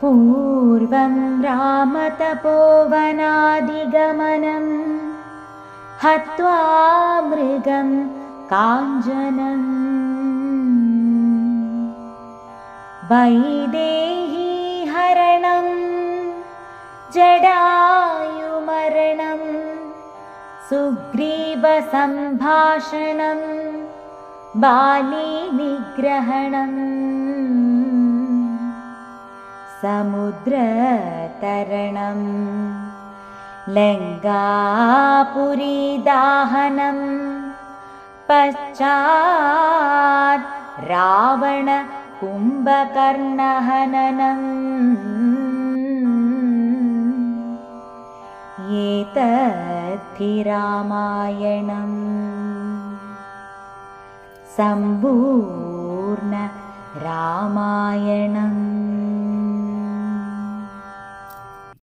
पूर्वं रामतपोवनादिगमनं हत्वा मृगं काञ्चनम् वैदेहीहरणं जटायुमरणं सुग्रीवसम्भाषणं बालीनिग्रहणम् समुद्रतरणं लङ्कापुरीदाहनं पश्चात् रावणकुम्भकर्णहननम् एतद्धि रामायणम् सम्पूर्ण रामायणम्।